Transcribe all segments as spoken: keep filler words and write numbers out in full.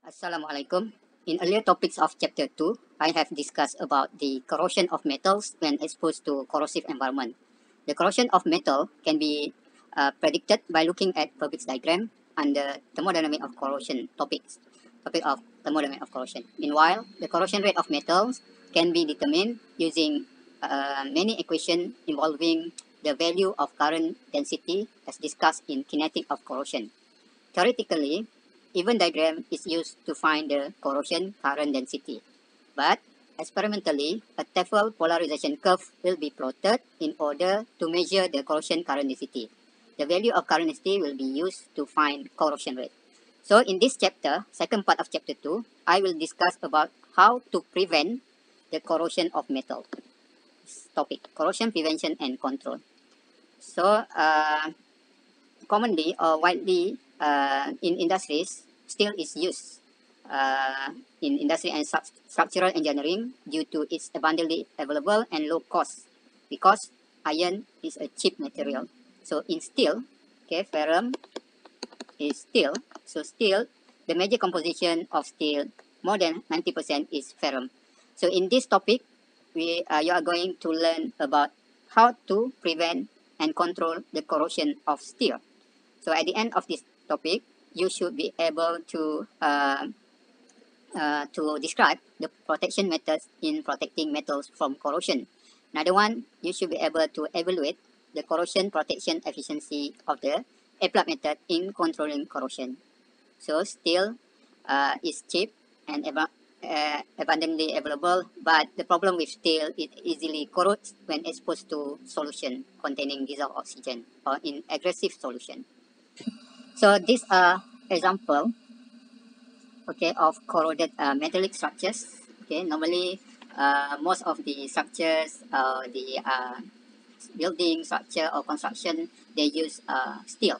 Assalamualaikum. In earlier topics of chapter two, I have discussed about the corrosion of metals when exposed to corrosive environment. The corrosion of metal can be uh, predicted by looking at Purbig's diagram under thermodynamic of corrosion topics, topic of thermodynamic of corrosion. Meanwhile, the corrosion rate of metals can be determined using uh, many equations involving the value of current density as discussed in kinetic of corrosion. Theoretically, even diagram is used to find the corrosion current density, but experimentally, a Tefel polarization curve will be plotted in order to measure the corrosion current density. The value of current density will be used to find corrosion rate. So in this chapter, second part of chapter two, I will discuss about how to prevent the corrosion of metal. This topic, corrosion prevention and control. So uh, commonly or widely uh, in industries, steel is used uh, in industry and structural engineering due to its abundantly available and low cost, because iron is a cheap material. So in steel, okay, ferrum is steel. So steel, the major composition of steel, more than ninety percent is ferrum. So in this topic, we uh, you are going to learn about how to prevent and control the corrosion of steel. So at the end of this topic, you should be able to uh, uh, to describe the protection methods in protecting metals from corrosion. Another one, you should be able to evaluate the corrosion protection efficiency of the applied method in controlling corrosion. So steel uh, is cheap and ab uh, abundantly available, but the problem with steel, it easily corrodes when exposed to solution containing dissolved oxygen or in aggressive solution. So these are example, okay, of corroded uh, metallic structures. Okay, normally uh, most of the structures, uh, the uh, building structure or construction, they use uh, steel.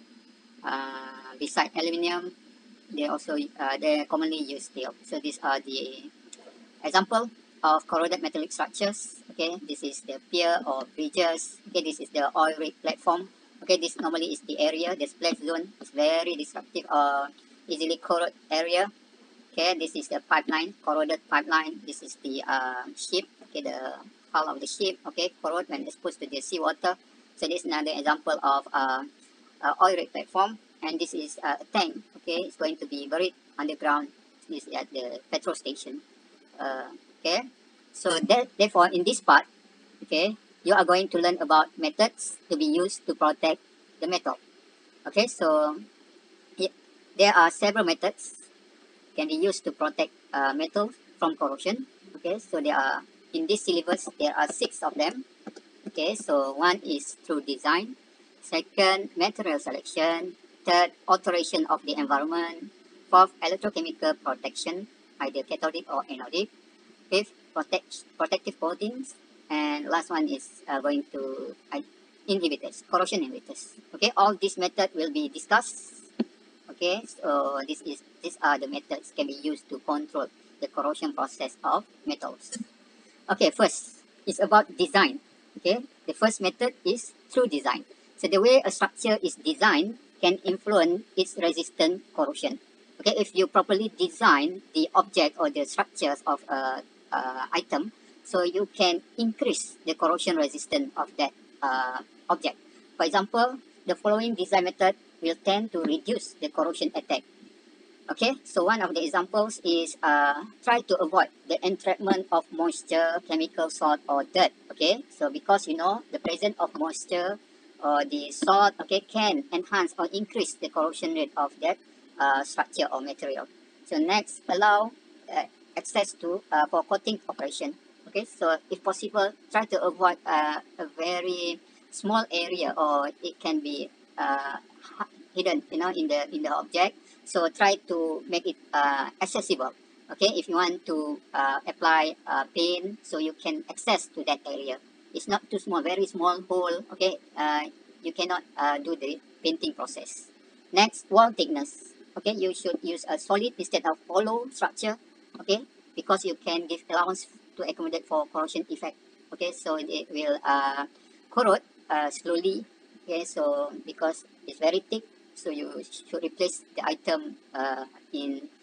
Uh, beside aluminium, they also uh, they commonly use steel. So these are the example of corroded metallic structures. Okay, this is the pier or bridges. Okay, this is the oil rig platform. Okay, this normally is the area, the splash zone. It's very disruptive or easily corroded area. Okay, this is the pipeline, corroded pipeline. This is the uh, ship. Okay, the hull of the ship. Okay, corroded when exposed to the seawater. So this is another example of uh, uh, oil rig platform. And this is uh, a tank. Okay, it's going to be buried underground. This is at the petrol station. Uh, okay, so that, therefore in this part, okay, you are going to learn about methods to be used to protect the metal. Okay, so yeah, there are several methods can be used to protect uh, metal from corrosion. Okay, so there are in this syllabus there are six of them. Okay, so one is through design, second material selection, third alteration of the environment, fourth electrochemical protection, either cathodic or anodic, fifth protect protective coatings, and last one is uh, going to uh, inhibitors, corrosion inhibitors. Okay, all these methods will be discussed. Okay, so this is these are the methods can be used to control the corrosion process of metals. Okay, first it's about design. Okay, the first method is through design. So the way a structure is designed can influence its resistant corrosion. Okay, if you properly design the object or the structures of a, a item, so you can increase the corrosion resistance of that uh, object. For example, the following design method will tend to reduce the corrosion attack. Okay, so one of the examples is uh, try to avoid the entrapment of moisture, chemical, salt, or dirt. Okay, so because you know the presence of moisture or the salt, okay, can enhance or increase the corrosion rate of that uh, structure or material. So next, allow uh, access to uh, for coating operation. Okay, so if possible, try to avoid uh, a very small area, or it can be uh, hidden, you know, in the in the object. So try to make it uh, accessible. Okay, if you want to uh, apply uh, paint, so you can access to that area. It's not too small, very small hole. Okay, uh, you cannot uh, do the painting process. Next, wall thickness. Okay, you should use a solid instead of hollow structure. Okay, because you can give allowance to accommodate for corrosion effect. Okay, so it will uh, corrode uh, slowly. Okay, so because it's very thick, so you should replace the item uh, in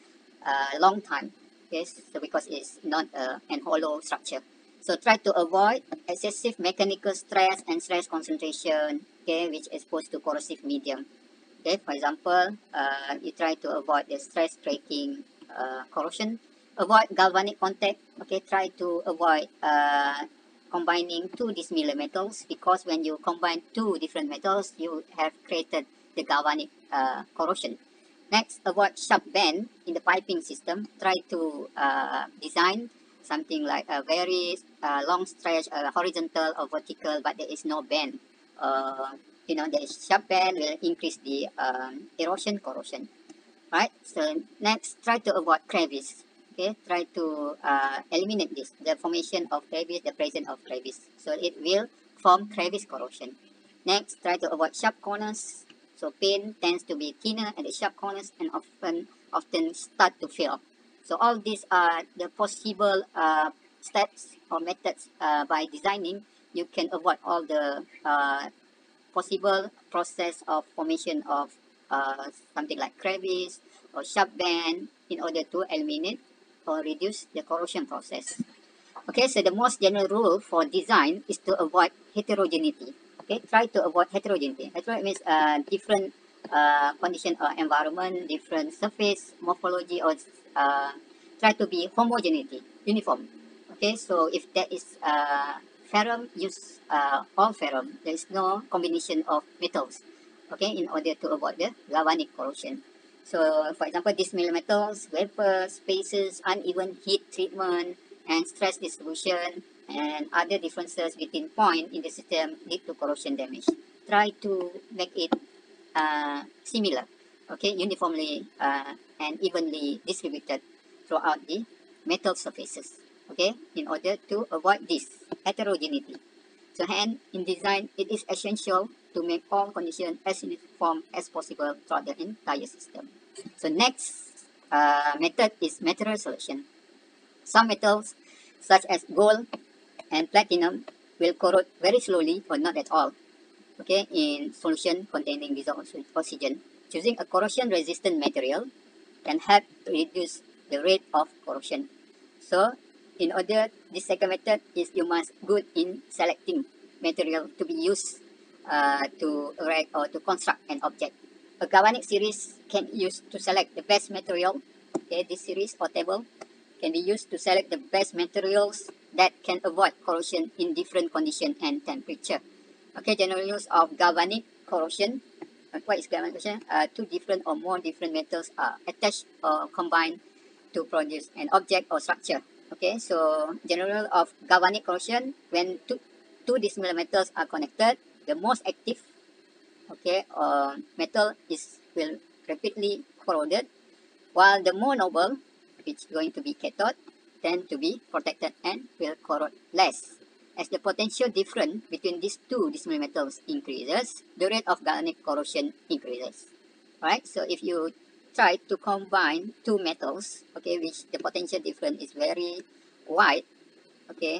uh, long time. Okay, so because it's not uh, an hollow structure. So try to avoid excessive mechanical stress and stress concentration, okay, which exposed to corrosive medium. Okay, for example, uh, you try to avoid the stress breaking uh, corrosion. Avoid galvanic contact. Okay, try to avoid uh, combining two dissimilar metals, because when you combine two different metals, you have created the galvanic uh, corrosion. Next, avoid sharp bend in the piping system. Try to uh, design something like a very uh, long stretch, uh, horizontal or vertical, but there is no bend. Uh, you know, the sharp bend will increase the um, erosion corrosion. Right? So next, try to avoid crevice. Okay, try to uh, eliminate this, the formation of crevice, the presence of crevice. So it will form crevice corrosion. Next, try to avoid sharp corners. So paint tends to be thinner at the sharp corners and often often start to fail. So all these are the possible uh, steps or methods uh, by designing. You can avoid all the uh, possible process of formation of uh, something like crevice or sharp bend in order to eliminate or reduce the corrosion process. Okay, so the most general rule for design is to avoid heterogeneity. Okay, try to avoid heterogeneity. Heterogeneity means uh, different uh, condition or environment, different surface morphology, or uh, try to be homogeneity, uniform. Okay, so if there is uh, ferrum, use uh, all ferrum. There is no combination of metals. Okay, in order to avoid the galvanic corrosion. So, for example, dissimilar metals, vapor, spaces, uneven heat treatment, and stress distribution, and other differences between point in the system lead to corrosion damage. Try to make it uh, similar, okay, uniformly uh, and evenly distributed throughout the metal surfaces, okay, in order to avoid this heterogeneity. So hence, in design, it is essential to make all conditions as uniform as possible throughout the entire system. So next uh, method is material selection. Some metals, such as gold and platinum, will corrode very slowly or not at all, okay, in solution containing dissolved oxygen. Choosing a corrosion-resistant material can help to reduce the rate of corrosion. So, in order, this second method is you must good in selecting material to be used uh, to erect or to construct an object. A galvanic series can be used to select the best material. Okay, this series or table can be used to select the best materials that can avoid corrosion in different condition and temperature. Okay, general use of galvanic corrosion. Uh, what is galvanic corrosion? Uh, two different or more different metals are attached or combined to produce an object or structure. Okay, so general of galvanic corrosion, when two, two dissimilar metals are connected, the most active, okay, uh, metal is will rapidly corroded, while the more noble, which is going to be cathode, tend to be protected and will corrode less. As the potential difference between these two dissimilar metals increases, the rate of galvanic corrosion increases. Right? So if you try to combine two metals, okay, which the potential difference is very wide, okay,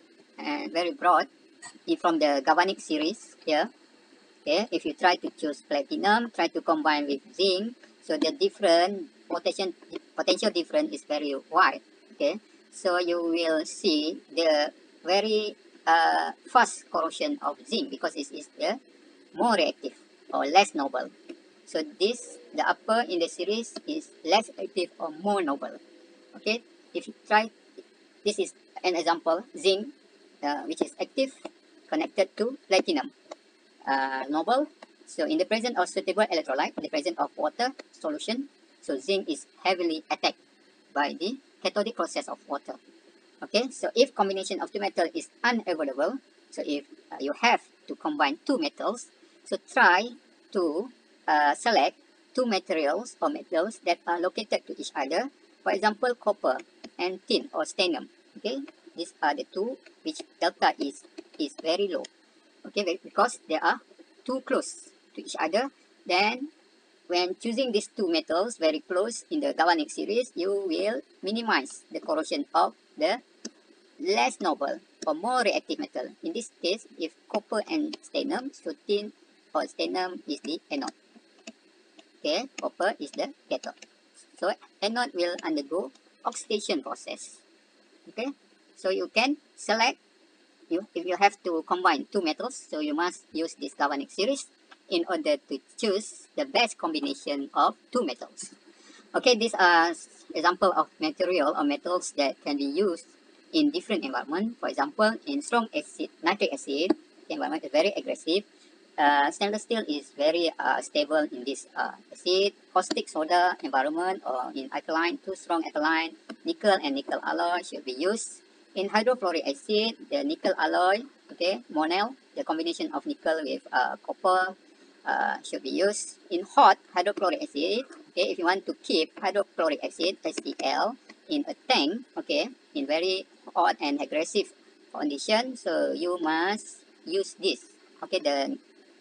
and very broad, from the galvanic series here, okay, if you try to choose platinum, try to combine with zinc, so the different potential potential difference is very wide, okay, so you will see the very uh, fast corrosion of zinc because it is the more reactive or less noble. So this, the upper in the series is less active or more noble. Okay, if you try, this is an example, zinc, uh, which is active, connected to platinum, uh, noble. So in the presence of suitable electrolyte, in the presence of water solution, so zinc is heavily attacked by the cathodic process of water. Okay, so if combination of two metals is unavoidable, so if uh, you have to combine two metals, so try to uh, select two materials or metals that are located to each other. For example, copper and tin or stannum. Okay, these are the two which delta is is very low. Okay, because they are too close to each other. Then when choosing these two metals very close in the galvanic series, you will minimize the corrosion of the less noble or more reactive metal. In this case, if copper and stannum, so tin or stannum is the anode. Okay, copper is the cathode. So anode will undergo oxidation process. Okay, so you can select, you if you have to combine two metals, so you must use this galvanic series in order to choose the best combination of two metals. Okay, these are example of material or metals that can be used in different environment. For example, in strong acid, nitric acid, the environment is very aggressive. Uh, stainless steel is very uh, stable in this uh, acid. Caustic soda environment, or in alkaline, too strong alkaline, nickel and nickel alloy should be used. In hydrofluoric acid, the nickel alloy, okay, Monel, the combination of nickel with uh, copper uh, should be used. In hot hydrochloric acid, okay, if you want to keep hydrochloric acid, HCl, in a tank, okay, in very hot and aggressive condition, so you must use this, okay, the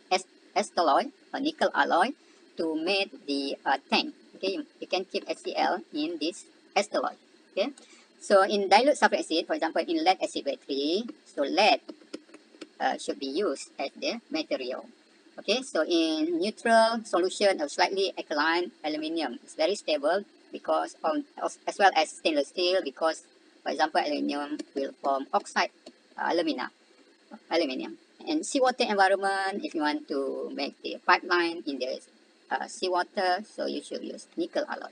alloy or nickel alloy to make the uh, tank. Okay, you, you can keep HCl in this alloy. Okay, so in dilute sulfuric acid, for example, in lead acid battery, so lead uh, should be used as the material. Okay, so in neutral solution of slightly alkaline aluminium, it's very stable because of, as well as stainless steel, because, for example, aluminium will form oxide uh, alumina, aluminium. And seawater environment, if you want to make the pipeline in the uh, seawater, so you should use nickel alloy.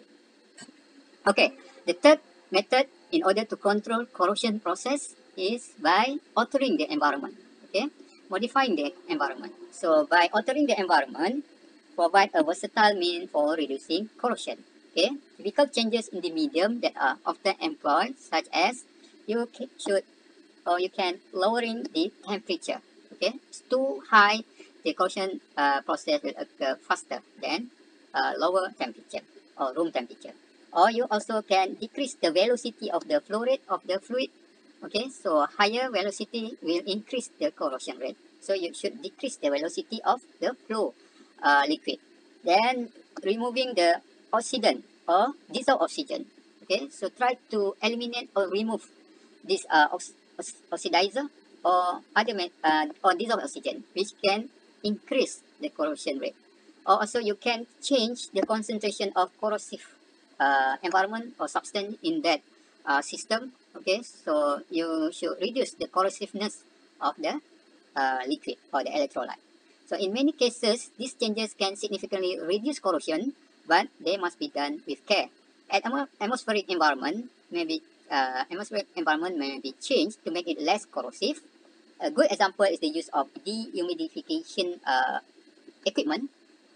Okay, the third method in order to control corrosion process is by altering the environment. Okay, modifying the environment. So by altering the environment, provide a versatile mean for reducing corrosion. Okay, typical changes in the medium that are often employed, such as you should or you can lowering the temperature. Okay, it's too high, the corrosion uh, process will occur faster than uh, lower temperature or room temperature. Or you also can decrease the velocity of the flow rate of the fluid. Okay, so higher velocity will increase the corrosion rate. So you should decrease the velocity of the flow uh, liquid. Then removing the oxidant or dissolved oxygen. Okay, so try to eliminate or remove this uh, ox oxidizer or other uh, or dissolved oxygen, which can increase the corrosion rate. Or also you can change the concentration of corrosive uh, environment or substance in that uh, system. Okay, so you should reduce the corrosiveness of the uh, liquid or the electrolyte. So in many cases, these changes can significantly reduce corrosion, but they must be done with care. At atmospheric environment, maybe uh, atmospheric environment may be changed to make it less corrosive. A good example is the use of dehumidification uh, equipment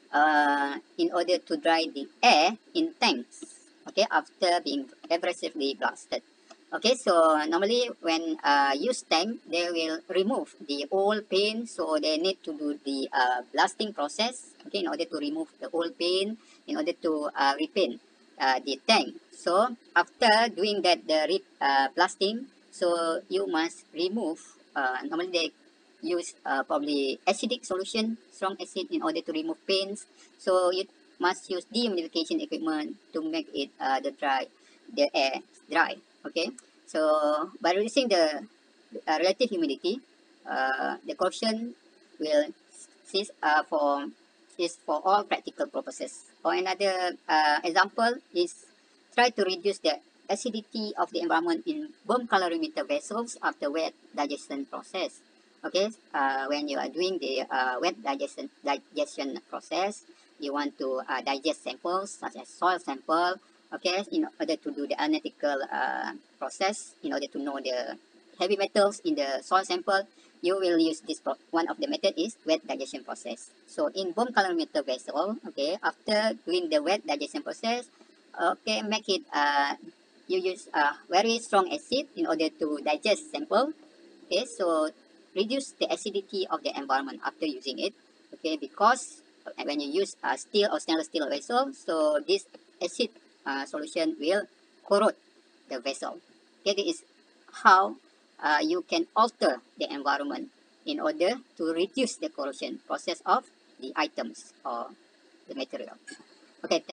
uh, in order to dry the air in tanks, okay, after being aggressively blasted. Okay, so normally when uh, use tank, they will remove the old paint, so they need to do the uh, blasting process, okay, in order to remove the old paint, in order to uh, repaint uh, the tank. So after doing that, the re uh, blasting, so you must remove, uh, normally they use uh, probably acidic solution, strong acid, in order to remove paints. So you must use dehumidification equipment to make it uh, the dry, the air dry. Okay, so by reducing the uh, relative humidity, uh, the corrosion will cease uh, for is for all practical purposes. Or another uh, example is try to reduce the acidity of the environment in bomb calorimeter vessels after wet digestion process. Okay, uh, when you are doing the uh, wet digestion digestion process, you want to uh, digest samples such as soil sample. Okay, in order to do the analytical uh, process, in order to know the heavy metals in the soil sample, you will use this. One of the method is wet digestion process. So in bomb calorimeter vessel, okay, after doing the wet digestion process, okay, make it uh, you use uh, very strong acid in order to digest sample. Okay, so reduce the acidity of the environment after using it. Okay, because when you use uh, steel or stainless steel vessel, so this acid uh, solution will corrode the vessel. Okay, this is how uh, you can alter the environment in order to reduce the corrosion process of the items or the material. Okay.